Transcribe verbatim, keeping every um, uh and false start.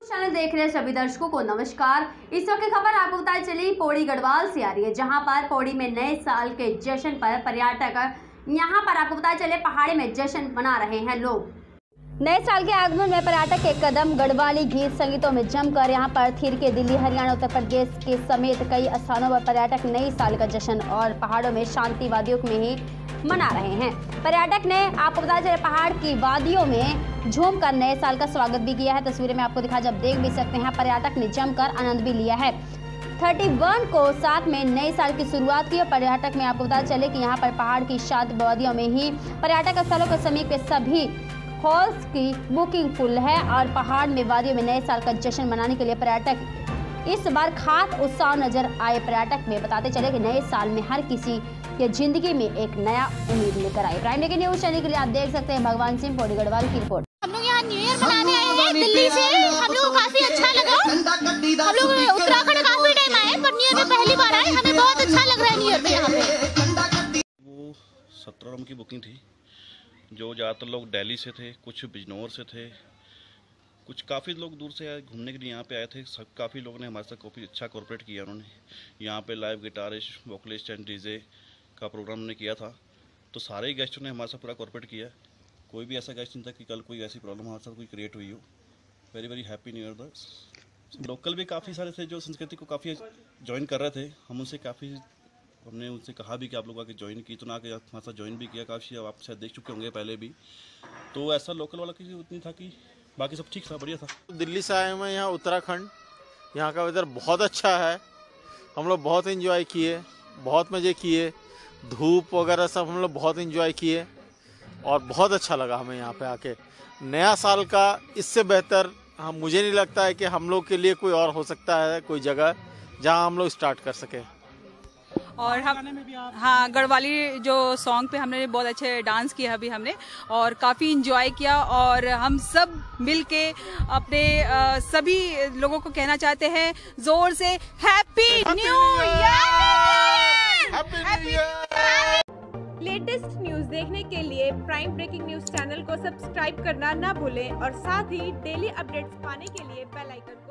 Channel देख रहे सभी दर्शकों को नमस्कार। इस वक्त की खबर आपको बताई चली पौड़ी गढ़वाल से आ रही है, जहां पर पौड़ी में नए साल के जश्न पर पर्यटक यहां पर आपको बताया चले पहाड़ी में जश्न मना रहे हैं। लोग नए साल के आगमन में पर्यटक के कदम गढ़वाली गीत संगीतों में जमकर यहां पर थिर के दिल्ली, हरियाणा, उत्तर प्रदेश के समेत कई स्थानों पर पर्यटक नए साल का जश्न और पहाड़ों में शांति वादियों में ही मना रहे हैं। पर्यटक ने आपको बताया चले पहाड़ की वादियों में झूम कर नए साल का स्वागत भी किया है। तस्वीरें में आपको दिखा जब देख भी सकते हैं, पर्यटक ने जमकर आनंद भी लिया है। इकतीस को साथ में नए साल की शुरुआत की और पर्यटक में आपको बताया चले कि यहाँ पर पहाड़ की शांत वादियों में ही पर्यटक स्थलों के समीप के सभी हॉल्स की बुकिंग फुल है और पहाड़ में वादियों में नए साल का जश्न मनाने के लिए पर्यटक इस बार खास उत्साह नजर आए। पर्यटक में बताते चले कि नए साल में हर किसी के जिंदगी में एक नया उम्मीद लेकर आए। प्राइम डे के न्यूज चैनल के लिए आप देख सकते हैं भगवान सिंह, पौड़ी गढ़वाल की रिपोर्ट। हम लोग यहाँ न्यू ईयर मनाने आए हैं दिल्ली से। हम लोग को काफी अच्छा लगा। हम लोग उत्तराखंड काफी टाइम आए पर न्यू ईयर में पहली बार आए। हमें बहुत अच्छा लग रहा है न्यू ईयर में यहाँ पे। वो सत्रह रूम की बुकिंग थी, जो ज़्यादातर लोग दिल्ली से थे, कुछ बिजनौर से थे, कुछ काफ़ी लोग दूर से आए घूमने के लिए यहाँ पे आए थे। सब काफ़ी लोगों ने हमारे साथ काफ़ी अच्छा कोऑपरेट किया। उन्होंने यहाँ पे live guitarist, vocalist and DJ का प्रोग्राम ने किया था, तो सारे ही गेस्टों ने हमारे साथ पूरा कोऑपरेट किया। कोई भी ऐसा गेस्ट नहीं था कि कल कोई ऐसी प्रॉब्लम हमारे साथ कोई क्रिएट हुई हो। Very very happy new year. The local भी काफ़ी सारे थे जो संस्कृति को काफ़ी ज्वाइन कर रहे थे। हम उनसे काफ़ी हमने उनसे कहा भी कि आप लोग आके ज्वाइन की, तो ना के हमारे साथ ज्वाइन भी किया। काफ़ी आप शायद देख चुके होंगे पहले भी, तो ऐसा लोकल वाला की उतनी था कि बाकी सब ठीक था, बढ़िया था। दिल्ली से आए हुए यहाँ उत्तराखंड, यहाँ का वेदर बहुत अच्छा है। हम लोग बहुत एंजॉय किए, बहुत मज़े किए, धूप वगैरह सब हम लोग बहुत एंजॉय किए और बहुत अच्छा लगा हमें यहाँ पे आके। नया साल का इससे बेहतर हम मुझे नहीं लगता है कि हम लोग के लिए कोई और हो सकता है, कोई जगह जहाँ हम लोग स्टार्ट कर सकें। और हम हाँ गढ़वाली जो सॉन्ग पे हमने बहुत अच्छे डांस किया अभी हमने और काफ़ी इंजॉय किया। और हम सब मिलके अपने आ, सभी लोगों को कहना चाहते हैं जोर से happy new year. Latest news देखने के लिए प्राइम ब्रेकिंग न्यूज चैनल को सब्सक्राइब करना ना भूलें और साथ ही डेली अपडेट्स पाने के लिए बेल आइकन